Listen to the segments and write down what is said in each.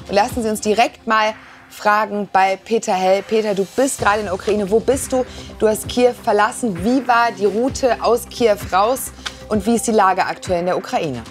Und lassen Sie uns direkt mal fragen bei Peter Hell. Peter, du bist gerade in der Ukraine. Wo bist du? Du hast Kiew verlassen. Wie war die Route aus Kiew raus? Und wie ist die Lage aktuell in der Ukraine?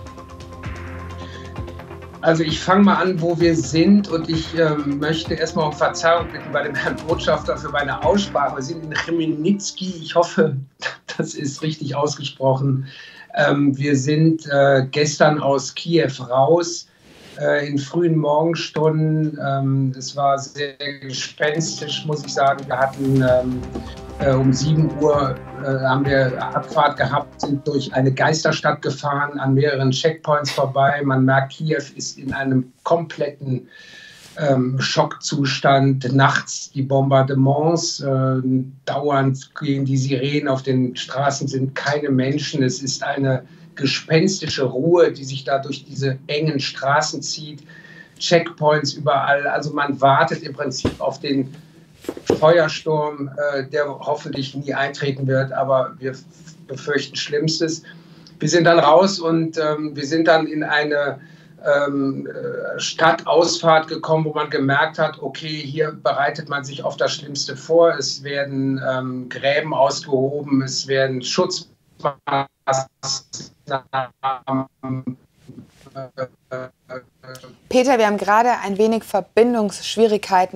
Also ich fange mal an, wo wir sind, und ich möchte erstmal um Verzeihung bitten bei dem Herrn Botschafter für meine Aussprache. Wir sind in Chmelnyzkyj. Ich hoffe, das ist richtig ausgesprochen. Wir sind gestern aus Kiew raus, in frühen Morgenstunden. Es war sehr gespenstisch, muss ich sagen. Wir hatten um 7 Uhr haben wir Abfahrt gehabt, sind durch eine Geisterstadt gefahren, an mehreren Checkpoints vorbei. Man merkt, Kiew ist in einem kompletten Schockzustand. Nachts die Bombardements, dauernd gehen die Sirenen, auf den Straßen sind keine Menschen. Es ist eine gespenstische Ruhe, die sich da durch diese engen Straßen zieht. Checkpoints überall. Also man wartet im Prinzip auf den Feuersturm, der hoffentlich nie eintreten wird, aber wir befürchten Schlimmstes. Wir sind dann raus und wir sind dann in eine Stadtausfahrt gekommen, wo man gemerkt hat, okay, hier bereitet man sich auf das Schlimmste vor. Es werden Gräben ausgehoben, es werden Schutzmaßnahmen. Peter, wir haben gerade ein wenig Verbindungsschwierigkeiten.